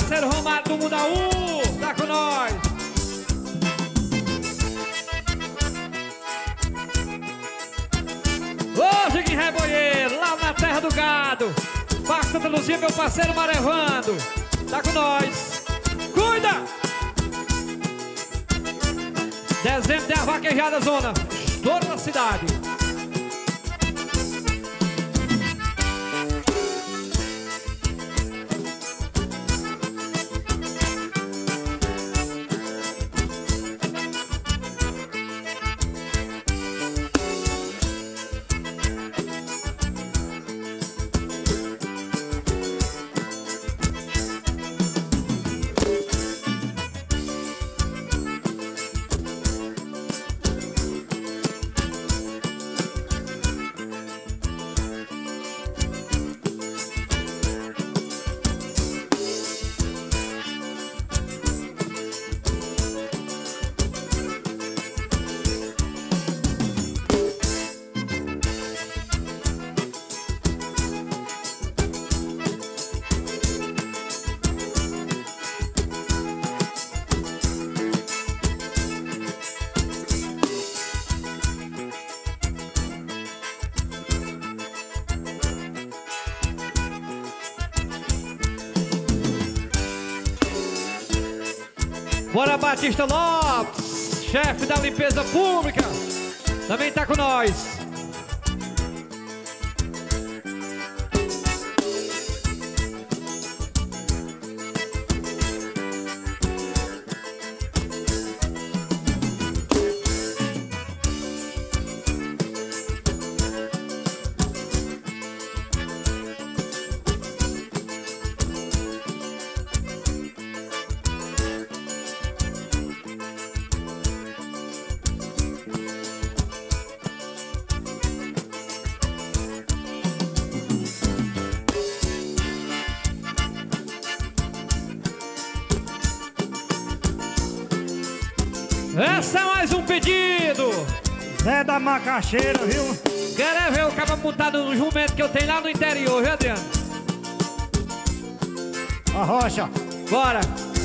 parceiro Romário do Mundaú, tá com nós. Hoje em Reboieiro, lá na terra do gado. Parque Santa Luzia, meu parceiro Marevando, tá com nós. Cuida! Dezembro tem a vaquejada zona, toda a cidade. Bora Batista Lopes, chefe da limpeza pública, também tá com nós. Esse é mais um pedido. Zé da Macaxeira, viu? Quero ver o cara montado no jumento que eu tenho lá no interior, viu, Adriano? A rocha. Bora.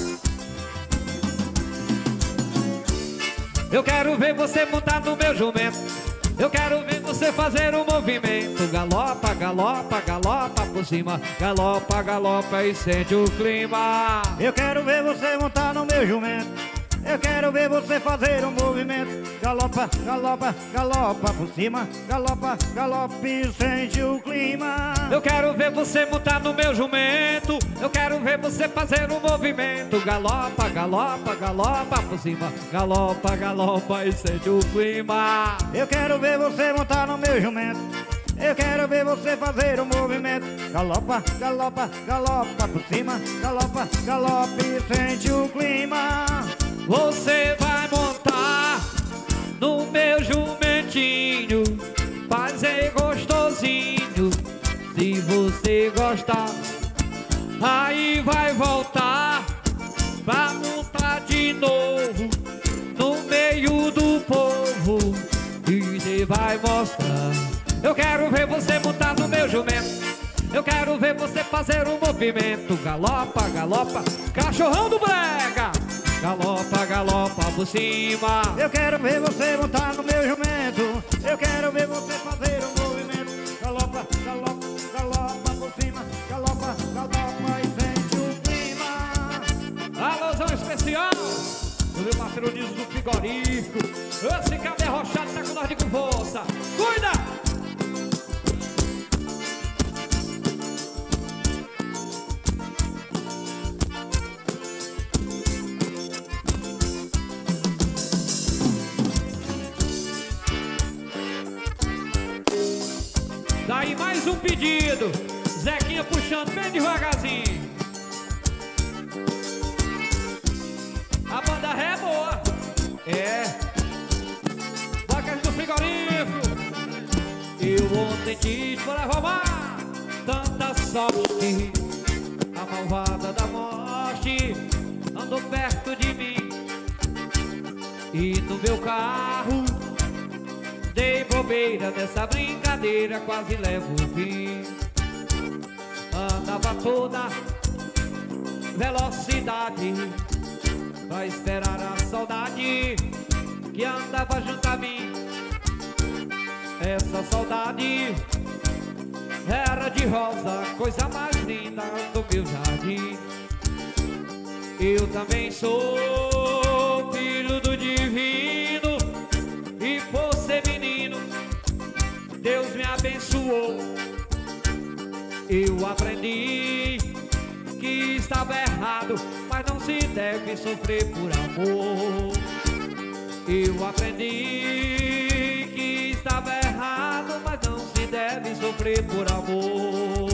Eu quero ver você montar no meu jumento. Eu quero ver você fazer um movimento. Galopa, galopa, galopa por cima. Galopa, galopa e sente o clima. Eu quero ver você montar no meu jumento. Eu quero ver você fazer um movimento. Galopa, galopa, galopa por cima. Galopa, galopa e sente o clima. Eu quero ver você montar no meu jumento. Eu quero ver você fazer um movimento. Galopa, galopa, galopa por cima. Galopa, galopa e sente o clima. Eu quero ver você montar no meu jumento. Eu quero ver você fazer um movimento. Galopa, galopa, galopa por cima. Galopa, galopa e sente o clima. Você vai montar no meu jumentinho, fazer gostosinho, se você gostar. Aí vai voltar pra montar de novo no meio do povo e você vai mostrar. Eu quero ver você montar no meu jumento. Eu quero ver você fazer um movimento. Galopa, galopa, cachorrão do brega. Galopa, galopa por cima. Eu quero ver você montar no meu jumento. Eu quero ver você fazer um movimento. Galopa, galopa, galopa por cima. Galopa, galopa e sente o clima. Alôzão especial do meu parceiro Niso do Frigorífico. Esse cabelo arrochado tá com nós de força. Cuida! Daí mais um pedido. Zequinha puxando bem devagarzinho. A banda é boa. É Vacas do Frigorífico. Eu ontem disse para roubar tanta sorte. A malvada da morte andou perto de mim. E no meu carro dei bobeira nessa brincadeira, quase levo o fim. Andava toda velocidade pra esperar a saudade que andava junto a mim. Essa saudade era de rosa, coisa mais linda do meu jardim. Eu também sou filho do divino, e por ser menino Deus me abençoou. Eu aprendi que estava errado, mas não se deve sofrer por amor. Eu aprendi que estava errado, mas não se deve sofrer por amor.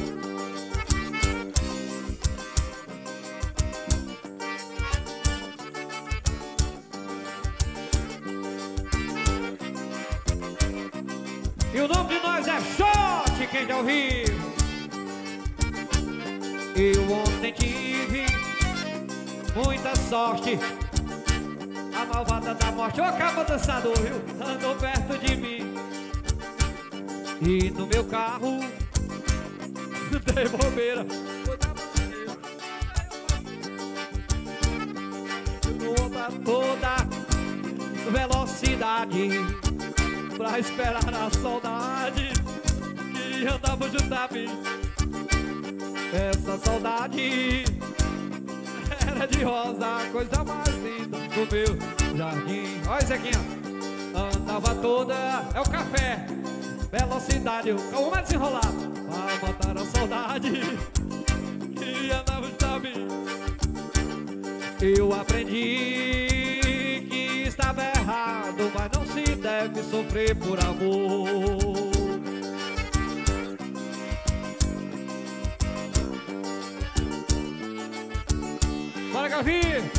E o nome de nós é Shot, quem já ouviu? Eu ontem tive muita sorte. A malvada da morte, ô cabo dançador, viu? Andou perto de mim. E no meu carro dei bobeira. Toda velocidade pra esperar a saudade que andava junto a mim. Essa saudade era de rosa, a coisa mais linda do meu jardim. Olha isso aqui, ó. Andava toda, é o café, velocidade, o mais desenrolado pra matar a saudade que andava junto a mim. Eu aprendi que estava errado, mas não se deve sofrer por amor. Bora, Gavi!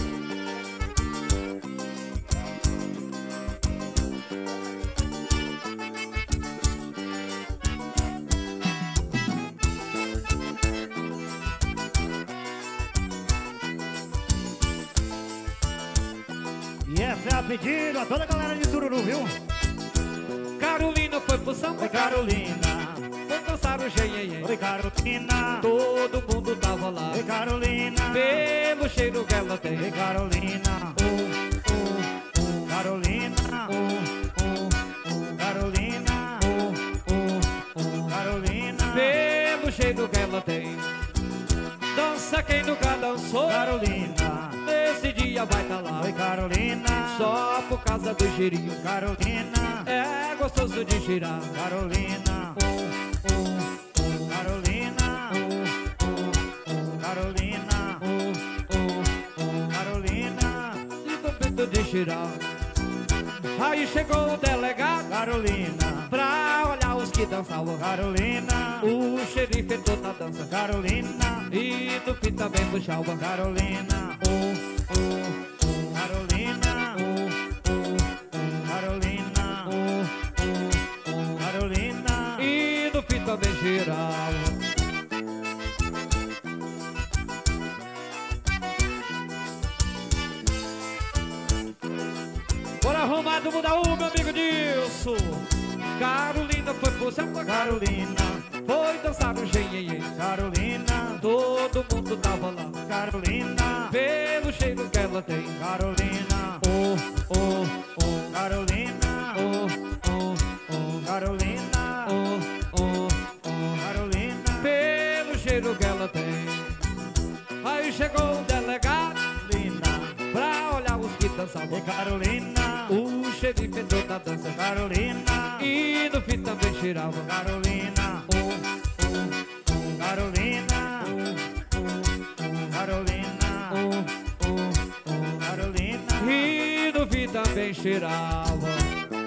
E essa é a pedido a toda a galera de Tururu, viu? Carolina foi pro samba. Oi, Carolina. Foi dançar o Gê. Oi, Carolina. Todo mundo tava lá. Oi, Carolina. Pelo cheiro que ela tem. Oi, Carolina. Carolina. Carolina. Carolina. Pelo cheiro que ela tem. Dança quem nunca dançou. Carolina. Nesse dia vai tá lá. Oi, Carolina. Só por causa do cheirinho. Carolina. É gostoso de girar. Carolina. Carolina. Carolina. Carolina. E tô peito de girar. Aí chegou o delegado Carolina. pra olhar os que dançavam. Carolina. O xerife entrou na dança. Carolina. E do fim também puxava. Carolina. Carolina. Carolina. Carolina. E do fim também girava. Bora arrumar do Mundaú, meu amigo Dilson. Carolina foi pro samba. Carolina. Foi dançar o Gê. Carolina. Todo mundo tava lá. Carolina. Pelo cheiro que ela tem. Carolina. Carolina. Carolina. Carolina. Pelo cheiro que ela tem. Aí chegou o delegado pra olhar os que dançavam. Carolina. O xerife entrou na dança. Carolina. E no fim também cheirava. Carolina. Carolina. Carolina. Carolina. E no fim também cheirava.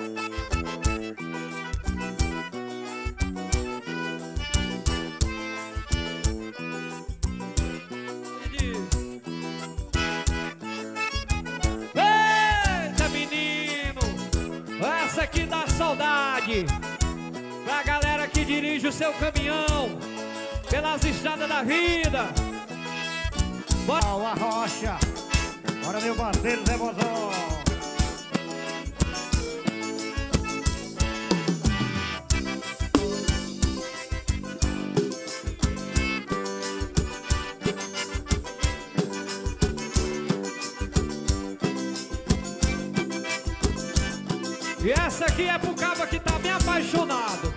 Eita, menino! Essa aqui dá saudade pra galera que dirige o seu caminhão pelas estradas da vida. Bora! A rocha. Bora, meu parceiro Zé Bozó. E essa aqui é pro cabo que tá bem apaixonado.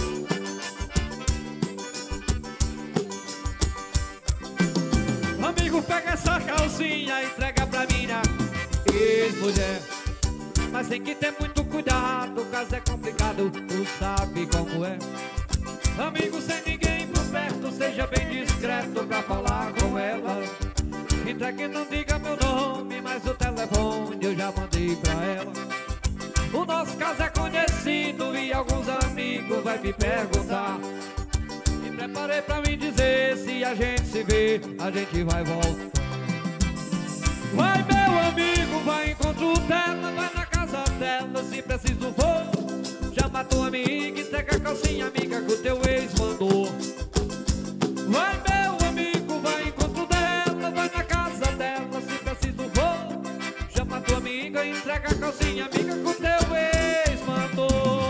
Amigo, pega essa calcinha, entrega pra minha ex-mulher. Mas tem que ter muito cuidado, o caso é complicado, tu sabe como é. Amigo, sem ninguém por perto, seja bem discreto pra falar com ela. Entregue, não diga meu nome, mas o telefone eu já mandei pra ela. O nosso caso é conhecido e alguns amigos vai me perguntar. Me preparei pra me dizer, se a gente se vê, a gente vai voltar. Vai meu amigo, vai encontro dela, vai na casa dela, se preciso vou. Chama tua amiga, entrega a calcinha amiga que o teu ex mandou. Vai meu amigo, vai encontro dela, vai na casa dela, se preciso vou. Chama tua amiga, entrega a calcinha amiga que o teu ex mandou.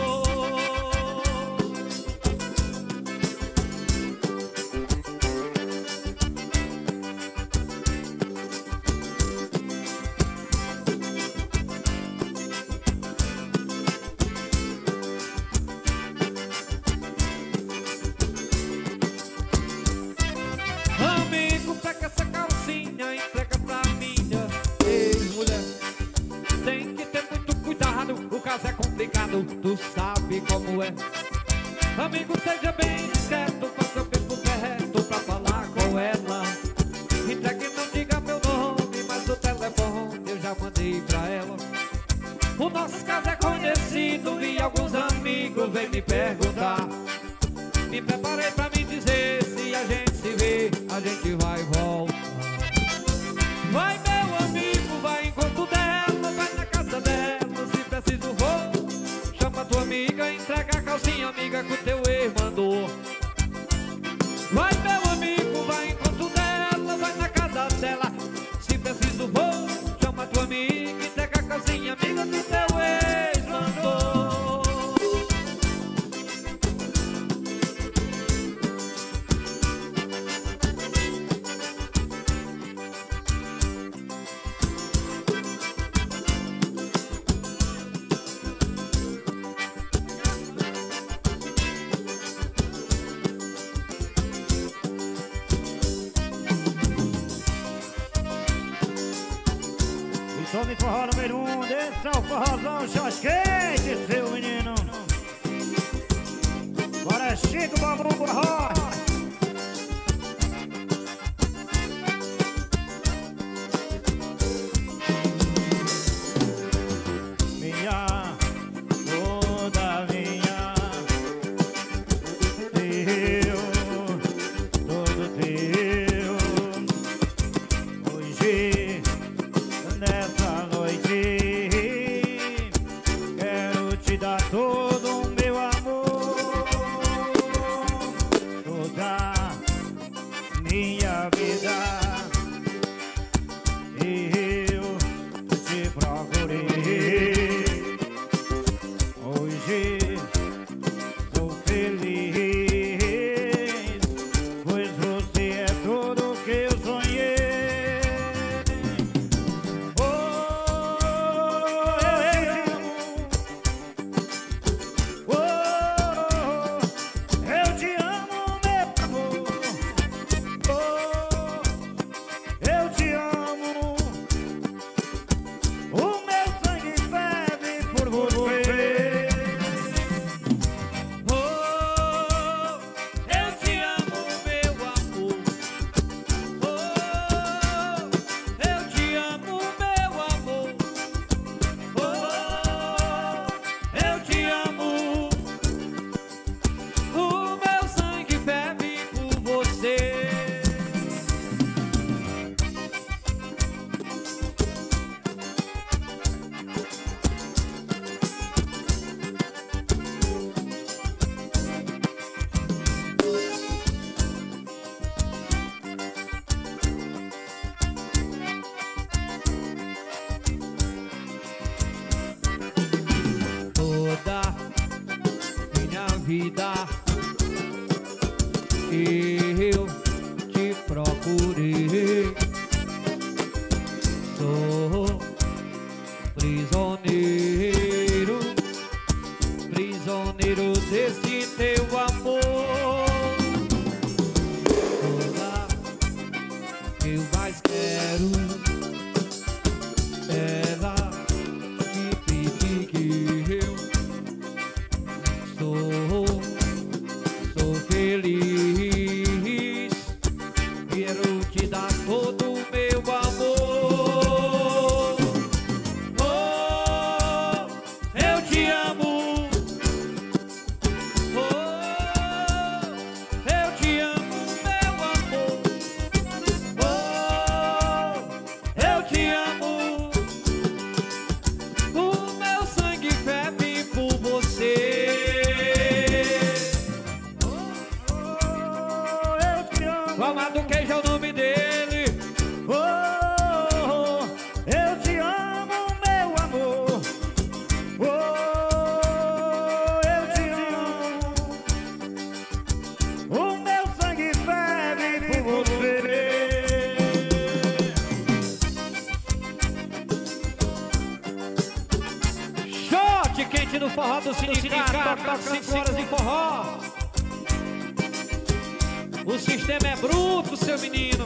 É complicado, tu sabe como é. Amigo, seja bem discreto, faça o tempo correto pra falar com ela. Entregue, não diga meu nome, mas o telefone eu já mandei pra ela. O nosso caso é conhecido e alguns amigos vêm me perguntar. Me preparei pra me dizer, se a gente se vê, a gente vai voltar. Vai meu amigo, vai enquanto dela, vai na casa dela, se preciso vou. Chama tua amiga, entrega a calcinha amiga que o teu ex mandou. Vai meu amigo, vai enquanto dela, vai na casa dela, se preciso vou. Chama tua amiga, entrega a calcinha amiga que o teu ex mandou. Some forró número 1, desse é o forrozão short quente, seu menino. Bora Chico, Bambu, forró. Minha, toda minha, teu, todo teu. Hoje nessa noite quero te dar todo o meu amor, eu mais quero. Ela me pede que eu sou feliz. Quero te dar todo o meu amor. Oh, eu te amo. Oh, eu te amo, meu amor. Oh, eu te amo. O meu sangue ferve por você. Eu te amo. O amado queijo é o nome dele. Oh, eu te amo, meu amor. Oh, eu te amo. O meu sangue ferve por você. Shot quente do forró do sindicato. Toca 5 horas de forró. O sistema é bruto, seu menino.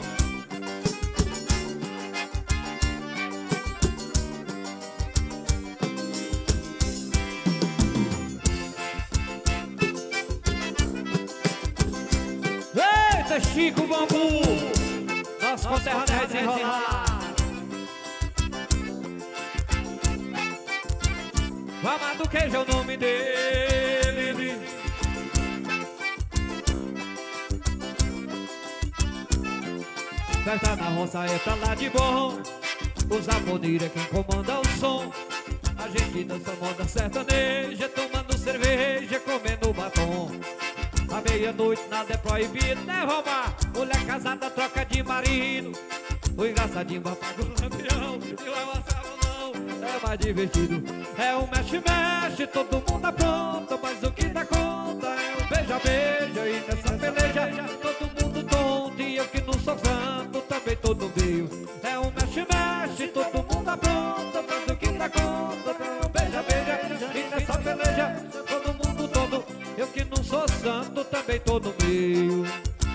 Eita, Chico Bambu, nosso conterrâneo vai desenrolar. O amado queijo é o nome dele. Festa na roça é pra lá de bom. O zaponeiro é quem comanda o som. A gente dança moda sertaneja, tomando cerveja, comendo batom. À meia-noite nada é proibido, né, roubar? Mulher casada troca de marido. O engraçadinho apaga o lampião e o avançado não, é mais divertido. É um mexe-mexe, todo mundo apronta, mas o que dá conta é um beija-beija. E nessa peleja todo mundo tonto, e eu que não sou santo também todo meio. É um mexe-mexe, todo mundo apronta, mas o que dá conta é um beija-beija. E nessa peleja todo mundo todo, eu que não sou santo também todo meio.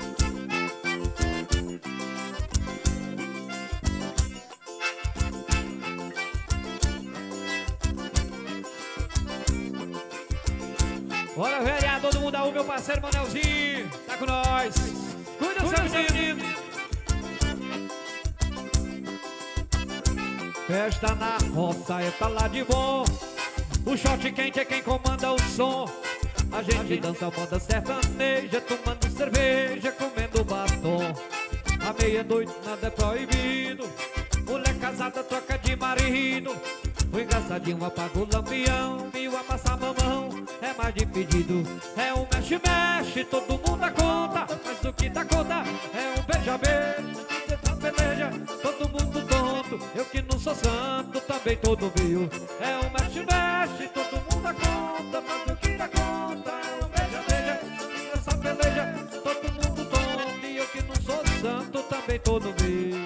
Bora, vereador, todo mundo aí, meu parceiro Manelzinho, tá com nós. Cuida, seu menino. Festa na roça é pra lá de bom. O shot quente é quem comanda o som. A gente dança moda sertaneja, tomando cerveja, comendo batom. À meia-noite nada é proibido. Mulher casada troca de marido. O engraçadinho apaga o lampião e o amassa mamão é mais de pedido. É um mexe-mexe, todo mundo dá conta, mas o que dá conta é um beija-beijo. Essa peleja, todo mundo tonto, eu que não sou santo também todo meio. É um mexe-mexe, todo mundo dá conta, mas o que dá conta é um beija-beija. Essa peleja, todo mundo tonto, e eu que não sou santo também todo meio.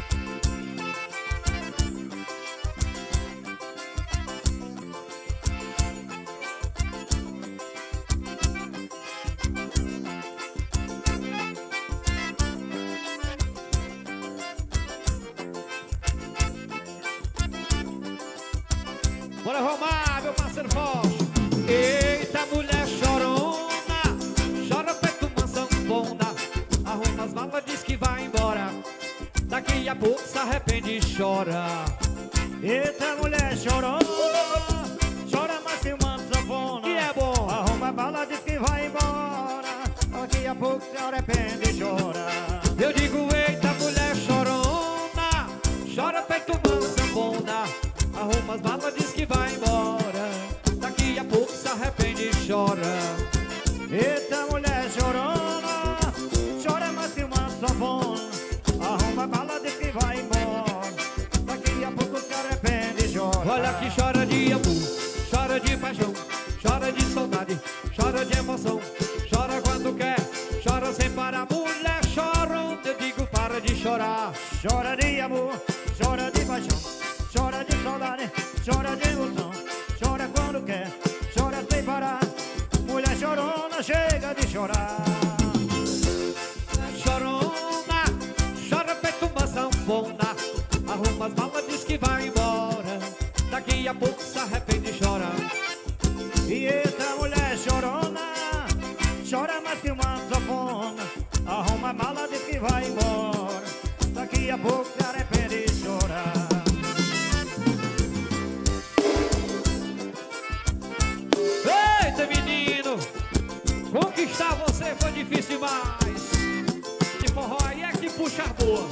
Bora arrumar, meu parceiro forte. Eita, mulher chorona, chora feito uma sanfona. Arruma as malas, diz que vai embora. Daqui a pouco se arrepende e chora. Eita, mulher chorona, chora mais que uma sanfona. E é bom. Arruma a bala, diz que vai embora. Daqui a pouco se arrepende e chora. Eu digo, eita, mulher chorona, chora feito uma sanfona. Arruma as malas, diz que vai embora. Daqui a pouco se arrepende e chora. Eita, mulher chorona, chora mais que uma sanfona. Arruma a bala, diz que vai embora. Daqui a pouco se arrepende e chora. Olha que chora de amor, chora de paixão, chora de saudade, chora de emoção. Chora quando quer, chora sem parar. Mulher chorona, eu digo para de chorar. Chora de amor, chora de paixão, chora de saudade, chora de emoção. Chora quando quer, chora sem parar. Mulher chorona, chega de chorar. Chorona, chora feito sanfona, arruma as malas, diz que vai embora. Daqui a pouco se arrepende e chora. E essa mulher chorona, chora mais que uma sanfona, arruma a mala, diz que vai embora. Daqui a pouco se arrepende e chora. Eita, menino, conquistar você foi difícil demais. De forró aí é que puxa a boa.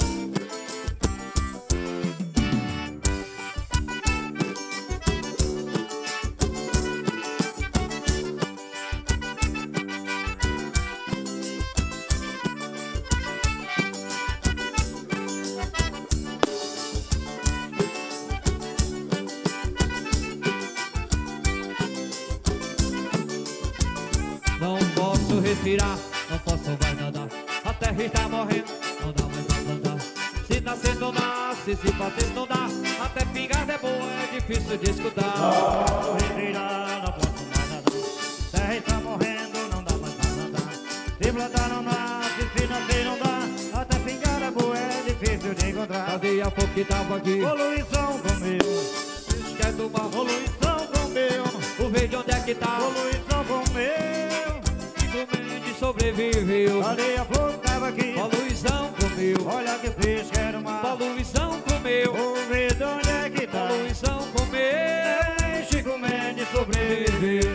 Não posso respirar, não posso mais nadar. A terra está morrendo, não dá mais pra andar. Se nascer não nasce, se bater não dá. Até pingada é boa, é difícil de escutar. Não posso respirar, não posso mais nadar. A terra está morrendo, não dá mais pra andar. Se plantar não nasce, se nascer não dá. Até pingar a boa é difícil de encontrar. Cadê a pouco que tava aqui? Poluição comeu, Quer tomar poluição comeu, o verde onde é que tá? poluição comeu. Chico Mendes sobreviveu. Cadê a flor que tava aqui? Poluição comeu. Olha que peixe que era o mar. Poluição comeu. Vou ver de onde é que tá. Poluição comeu. Ei, Chico Mendes sobreviveu.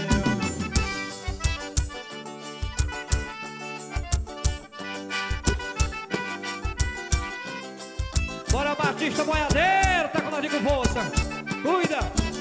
Bora, Batista Boiadeiro, tá com nós de força. Cuida!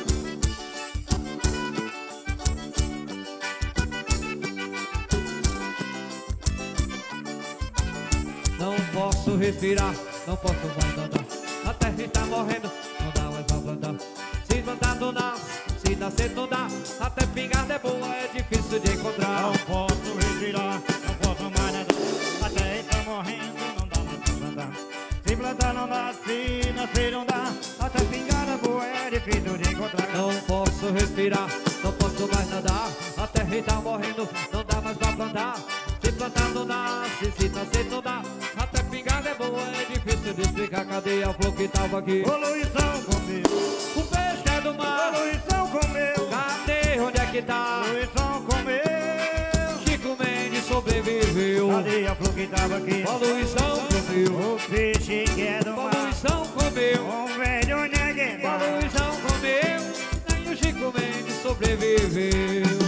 Não posso respirar, não posso mais andar. A terra está morrendo, não dá mais pra plantar. Se plantar não nasce, se nascer não dá. Até pingada é boa, é difícil de encontrar. Não posso respirar, não posso mais nadar. A terra está morrendo, não dá mais pra plantar. Se plantar não nasce, se nascer não dá. Até pingada boa é difícil de encontrar. Não posso respirar, não posso mais nadar. A terra está morrendo, não dá mais pra plantar. Se plantar não nasce, se nascer não dá. Até pingada é boa, é difícil de explicar. Cadê a flor que tava aqui? Poluição comeu, O peixe é do mar. poluição comeu, Cadê, onde é que tá? poluição comeu. Chico Mendes sobreviveu. Cadê a flor que tava aqui? Poluição comeu. O peixe que é do mar. Poluição comeu. Vamos ver de onde é que tá. Poluição comeu. Nem o Chico Mendes sobreviveu.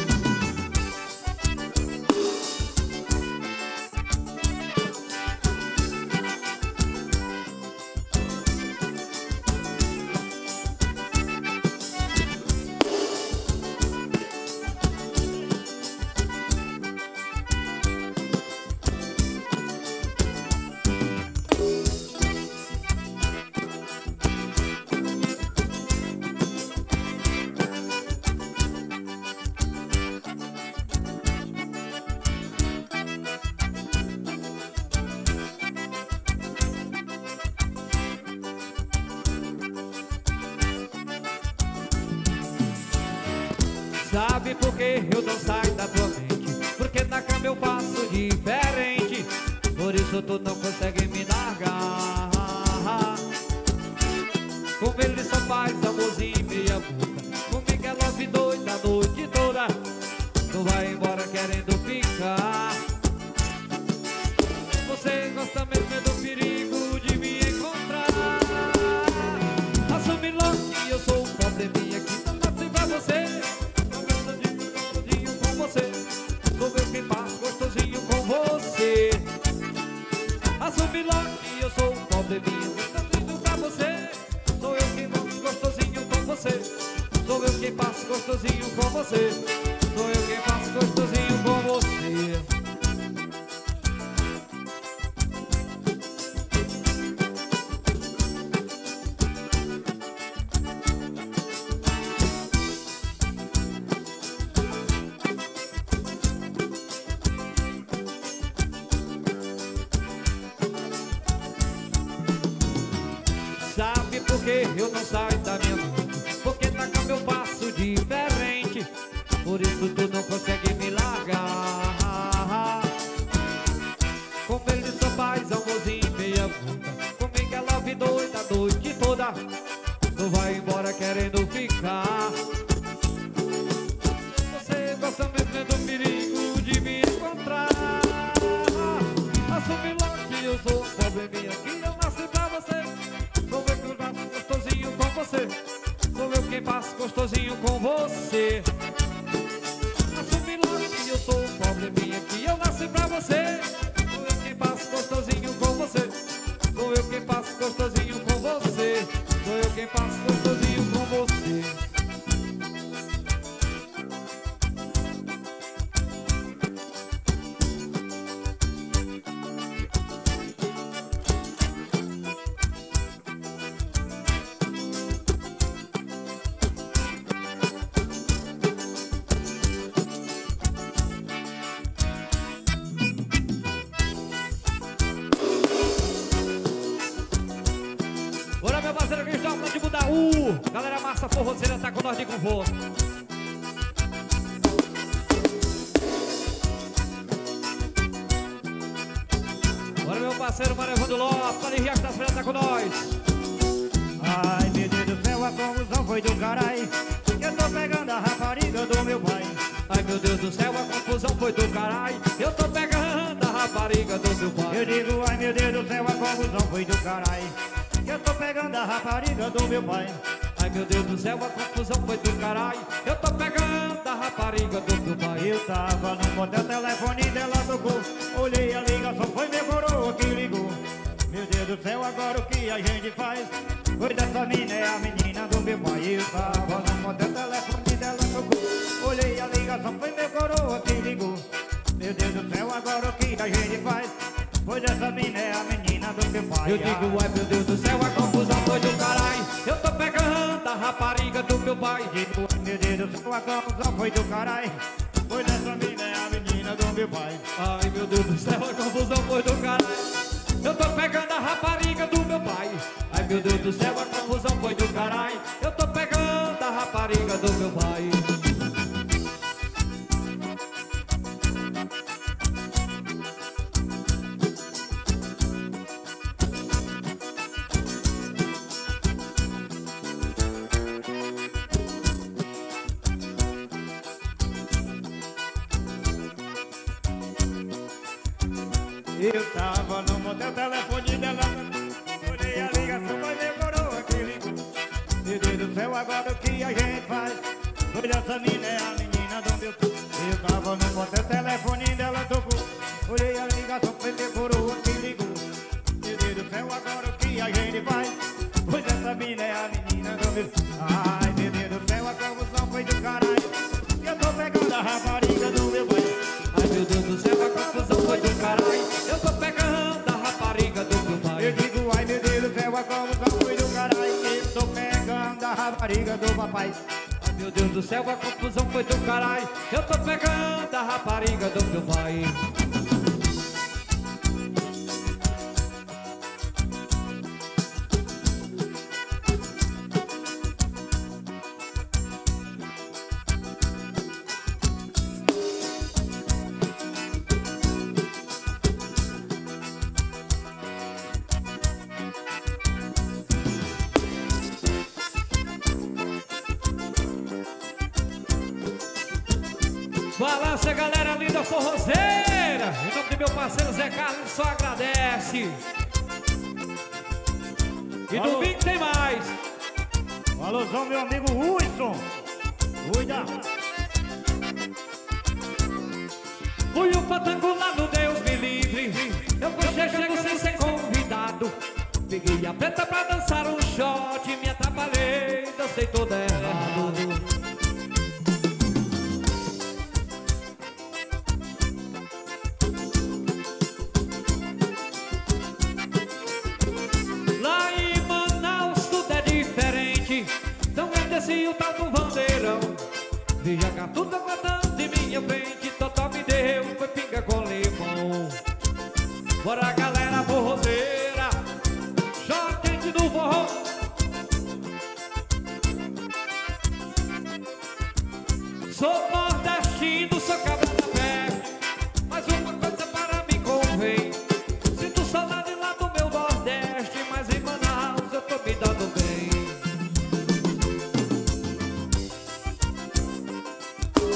Sabe por que eu não saio da tua mente? Porque na cama eu faço diferente. Por isso tu não consegue me largar. Com ele só faz amorzinho e meia boca. Comigo é love doida a noite toda. Tu vai embora querendo ficar. Você gosta mesmo é do perigo de me encontrar. Assume logo que eu sou um probleminha que não nasce pra você. Sou eu quem faço gostosinho com você. Assume logo que eu sou um probleminha gostosinho pra você. Sou eu quem faço gostosinho com você. Sou eu quem faço gostosinho com você. Sou eu quem faço gostosinho com você. Sabe por que eu não saio da minha mente? Porque na cama eu faço diferente. Por isso tu não consegue me largar. Com ele só faz amorzinho e meia boca. Comigo ela gostosinho com você. Assume logo que eu sou um probleminha, que eu nasci pra você. Sou eu quem passo gostosinho com você. Sou eu quem passo gostosinho com você. Sou eu quem passo gostosinho com você. Bora, meu parceiro Cristóvão de Budaú. Galera massa forrozeira tá com nós de conforto. Bora, meu parceiro Marevando Lopes, ali Riacho das Freiras tá com nós. Ai, meu Deus do céu, a confusão foi do carai, que eu tô pegando a rapariga do meu pai. Ai, meu Deus do céu, a confusão foi do caralho. Eu tô pegando a rapariga do meu pai. Eu digo, ai meu Deus do céu, a confusão foi do carai, que eu tô pegando a rapariga do meu pai. Ai, meu Deus do céu, a confusão foi do caralho. Eu tô pegando a rapariga do meu pai. Eu tava no motel, o telefone dela tocou. Olhei a ligação, foi meu coroa que ligou. Meu Deus do céu, agora o que a gente faz? Foi dessa mina, é a menina do meu pai. Eu tava no motel, o telefone dela tocou. Olhei a ligação, foi meu coroa que ligou. Meu Deus do céu, agora o que a gente faz? Foi dessa mina, é a menina do meu pai. Eu digo, ai meu Deus do céu, a confusão foi do caralho. Eu tô pegando a rapariga do meu pai. Digo, ai meu Deus do céu, a confusão foi do carai, foi dessa mina, é a menina do meu pai. Ai, meu Deus do céu, a confusão foi do caralho. Eu tô pegando a rapariga do meu pai. Ai, meu Deus do céu, a confusão foi do caralho. Eu tô pegando a rapariga do meu pai. Eu tava no motel, o telefone dela olhei a ligação, foi meu coroa que ligou. Meu Deus do céu, agora o que a gente faz? Foi dessa mina, é a menina do meu pai. Eu tava no motel, o telefone dela tocou. Olhei a ligação, foi meu coroa que ligou. Meu Deus do céu, agora o que a gente faz? Foi dessa mina, é a menina do meu pai. Ai, meu Deus do céu, a confusão foi do caralho. Eu tô pegando a rapariga do meu pai. Ai, meu Deus do céu, a confusão foi do caralho. Eu tô pegando a rapariga do meu pai. Eu digo, ai meu Deus do céu, a confusão foi do caralho. Eu tô pegando a rapariga do papai. Ai, meu Deus do céu, a confusão foi do caralho. Eu tô pegando a rapariga do meu pai. Balança, galera linda forrozeira. Em nome do meu parceiro Zé Carlos, só agradece. E Alô. domingo tem mais. Alôzão, meu amigo Wilson. Cuida. Fui o patango lá no Deus me livre. Eu fui chegando sem ser convidado. Peguei a preta pra dançar um shot. Me atrapalhei, dancei todo errado. Lá em Manaus tudo é diferente. Tão grande assim o tal do bandeirão. Veja cá tudo cantando de minha frente. Totó me deu, foi pinga com limão. Bora galera forrozeira, chora quente no forró. Sou nordestino, sou cabra da peste, mas uma coisa para mim convém. Sinto saudade lá do meu Nordeste, mas em Manaus eu tô me dando bem.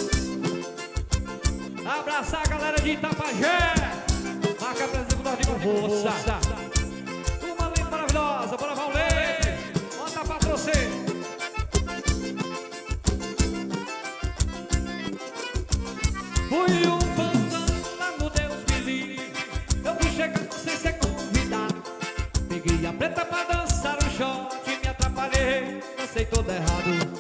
Abraçar a galera de Itapajé, marca presença do Nordeste. pensei todo errado.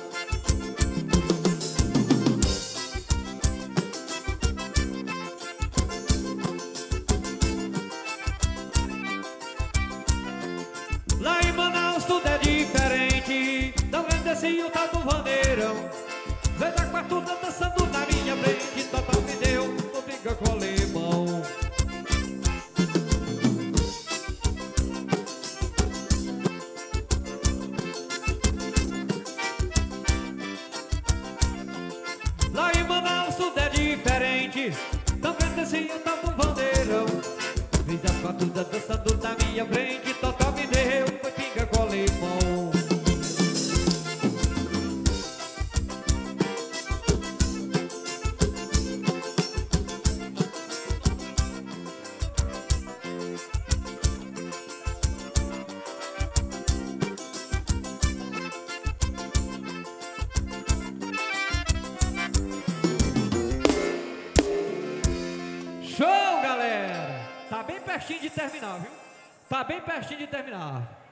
Lá em Manaus tudo é diferente. Não desci o tal do Vandeirão. Veja a quartuda dançando na minha frente. Totó me deu, não fica com o alemão. Lá em Manaus tudo é diferente. Também desci o tal do Vandeirão. Veja a quartuda dançando na minha frente. Totó me deu, foi pinga com o alemão. Show, galera! Tá bem pertinho de terminar, viu? Tá bem pertinho de terminar.